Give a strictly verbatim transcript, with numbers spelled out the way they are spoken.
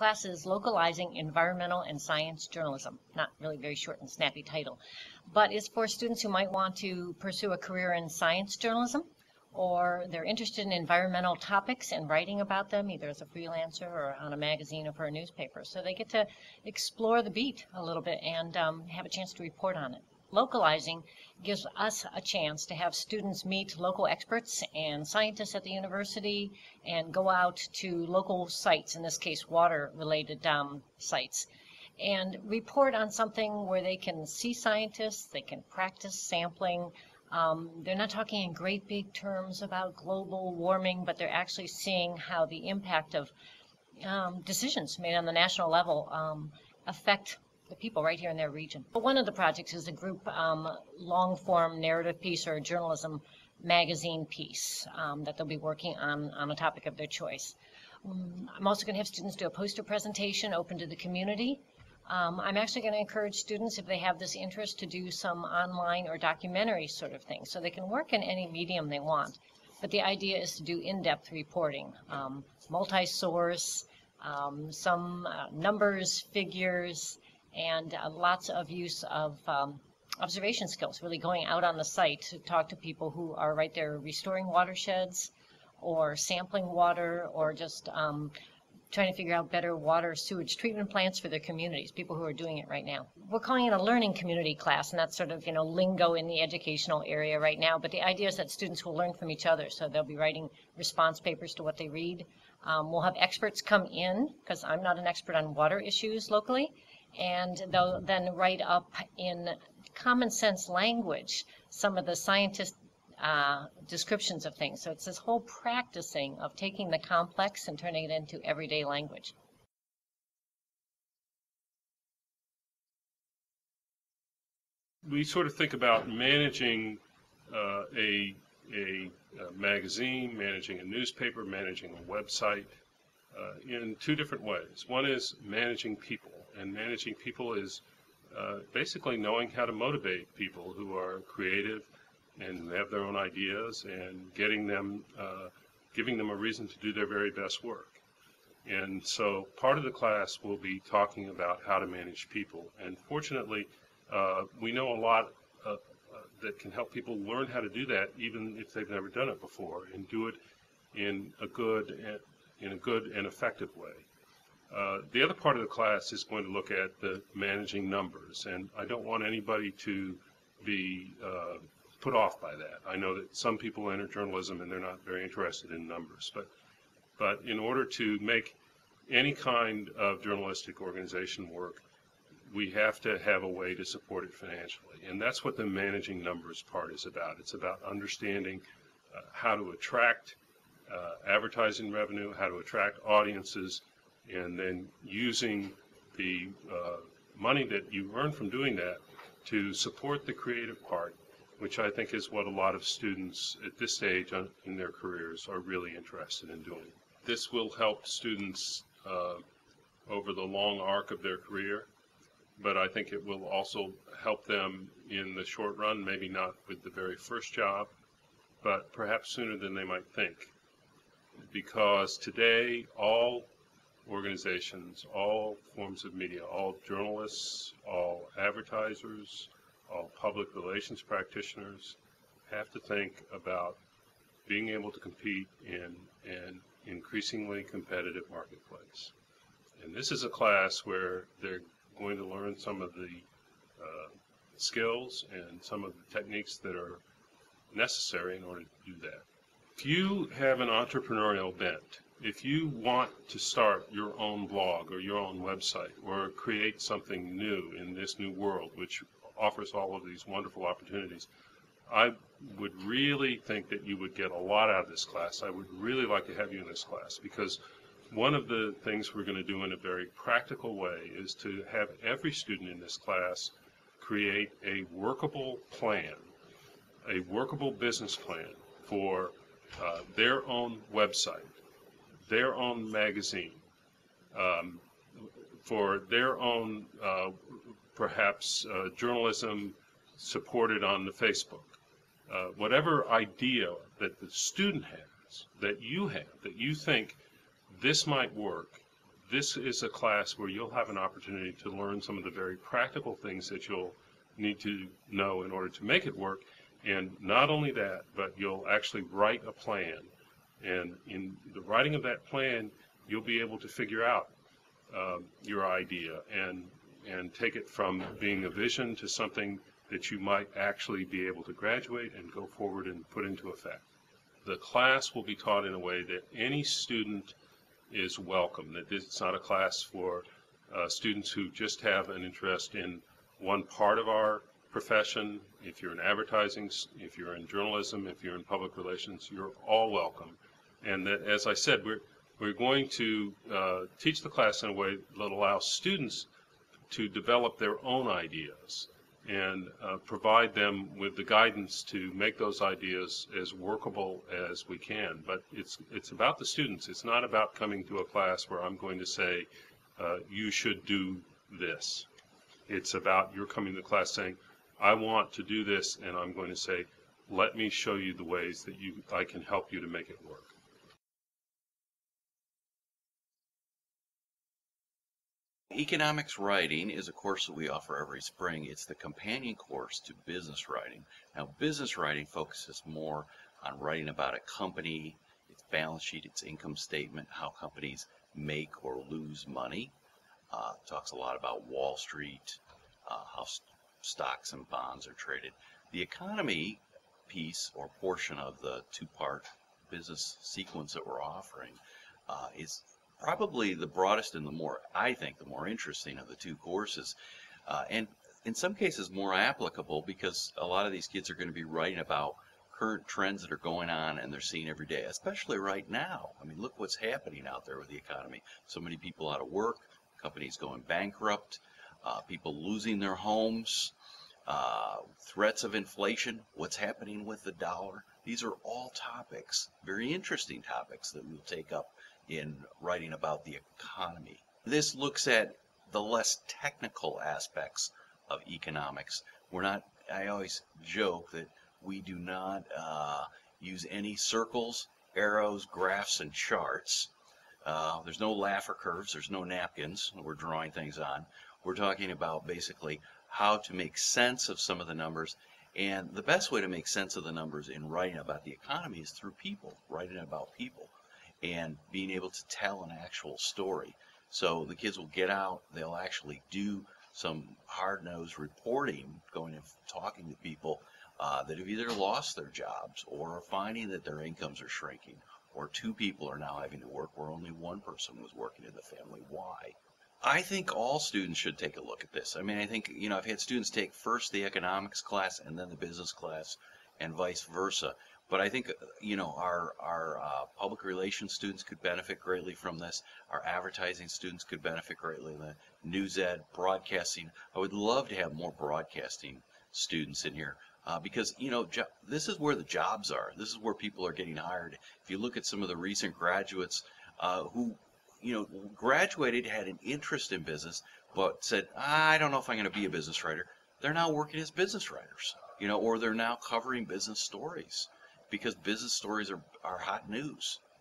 class is Localizing Environmental and Science Journalism. Not really very short and snappy title, but it's for students who might want to pursue a career in science journalism, or they're interested in environmental topics and writing about them, either as a freelancer or on a magazine or for a newspaper. So they get to explore the beat a little bit and um, have a chance to report on it. Localizing gives us a chance to have students meet local experts and scientists at the university and go out to local sites, in this case water-related um, sites, and report on something where they can see scientists, they can practice sampling. Um, they're not talking in great big terms about global warming, but they're actually seeing how the impact of um, decisions made on the national level um, affect the people right here in their region. But one of the projects is a group um, long-form narrative piece or journalism magazine piece um, that they'll be working on on a topic of their choice. Um, I'm also going to have students do a poster presentation open to the community. Um, I'm actually going to encourage students, if they have this interest, to do some online or documentary sort of thing, so they can work in any medium they want. But the idea is to do in-depth reporting, um, multi-source, um, some uh, numbers, figures, and uh, lots of use of um, observation skills, really going out on the site to talk to people who are right there restoring watersheds or sampling water or just um, trying to figure out better water sewage treatment plants for their communities, people who are doing it right now. We're calling it a learning community class, and that's sort of, you know, lingo in the educational area right now, but the idea is that students will learn from each other, so they'll be writing response papers to what they read. Um, we'll have experts come in, because I'm not an expert on water issues locally, and they'll then write up in common sense language some of the scientist uh, descriptions of things. So it's this whole practicing of taking the complex and turning it into everyday language. We sort of think about managing uh, a, a, a magazine, managing a newspaper, managing a website uh, in two different ways. One is managing people. And managing people is uh, basically knowing how to motivate people who are creative and have their own ideas and getting them, uh, giving them a reason to do their very best work. And so part of the class will be talking about how to manage people. And fortunately, uh, we know a lot uh, uh, that can help people learn how to do that, even if they've never done it before, and do it in a good, in a good and effective way. Uh, the other part of the class is going to look at the managing numbers, and I don't want anybody to be uh, put off by that. I know that some people enter journalism and they're not very interested in numbers, but but in order to make any kind of journalistic organization work, we have to have a way to support it financially, and that's what the managing numbers part is about. It's about understanding uh, how to attract uh, advertising revenue, how to attract audiences, and then using the uh, money that you earn from doing that to support the creative part, which I think is what a lot of students at this stage on, in their careers are really interested in doing. This will help students uh, over the long arc of their career, but I think it will also help them in the short run, maybe not with the very first job, but perhaps sooner than they might think. Because today, all organizations, all forms of media, all journalists, all advertisers, all public relations practitioners have to think about being able to compete in an increasingly competitive marketplace. And this is a class where they're going to learn some of the uh, skills and some of the techniques that are necessary in order to do that. If you have an entrepreneurial bent, if you want to start your own blog or your own website or create something new in this new world, which offers all of these wonderful opportunities, I would really think that you would get a lot out of this class. I would really like to have you in this class, because one of the things we're going to do in a very practical way is to have every student in this class create a workable plan, a workable business plan for uh, their own website, their own magazine, um, for their own uh, perhaps uh, journalism supported on the Facebook. Uh, whatever idea that the student has, that you have, that you think this might work, this is a class where you'll have an opportunity to learn some of the very practical things that you'll need to know in order to make it work. And not only that, but you'll actually write a plan. And in the writing of that plan, you'll be able to figure out uh, your idea and and take it from being a vision to something that you might actually be able to graduate and go forward and put into effect. The class will be taught in a way that any student is welcome, that it's not a class for uh, students who just have an interest in one part of our profession. If you're in advertising, if you're in journalism, if you're in public relations, you're all welcome. And that, as I said, we're, we're going to uh, teach the class in a way that allows students to develop their own ideas and uh, provide them with the guidance to make those ideas as workable as we can. But it's, it's about the students. It's not about coming to a class where I'm going to say, uh, you should do this. It's about you're coming to class saying, I want to do this, and I'm going to say, let me show you the ways that you, I can help you to make it work. Economics writing is a course that we offer every spring. It's the companion course to business writing. Now, business writing focuses more on writing about a company, its balance sheet, its income statement, how companies make or lose money. Uh, talks a lot about Wall Street, uh, how st stocks and bonds are traded. The economy piece or portion of the two-part business sequence that we're offering uh, is probably the broadest and the more, I think, the more interesting of the two courses, uh, and in some cases more applicable, because a lot of these kids are going to be writing about current trends that are going on and they're seeing every day, especially right now. I mean, look what's happening out there with the economy. So many people out of work, companies going bankrupt, uh, people losing their homes, uh, threats of inflation, what's happening with the dollar. These are all topics, very interesting topics that we'll take up in writing about the economy. This looks at the less technical aspects of economics. We're not, I always joke that we do not uh, use any circles, arrows, graphs, and charts. Uh, there's no Laffer curves, there's no napkins we're drawing things on. We're talking about basically how to make sense of some of the numbers, and the best way to make sense of the numbers in writing about the economy is through people, writing about people, and being able to tell an actual story. So the kids will get out, they'll actually do some hard-nosed reporting, going and talking to people uh, that have either lost their jobs or are finding that their incomes are shrinking, or two people are now having to work where only one person was working in the family. Why? I think all students should take a look at this. I mean, I think, you know, I've had students take first the economics class and then the business class and vice versa. But I think, you know, our, our uh, public relations students could benefit greatly from this. Our advertising students could benefit greatly. The news ed, broadcasting. I would love to have more broadcasting students in here uh, because, you know, this is where the jobs are. This is where people are getting hired. If you look at some of the recent graduates uh, who, you know, graduated, had an interest in business, but said, I don't know if I'm going to be a business writer. They're now working as business writers, you know, or they're now covering business stories, because business stories are, are hot news.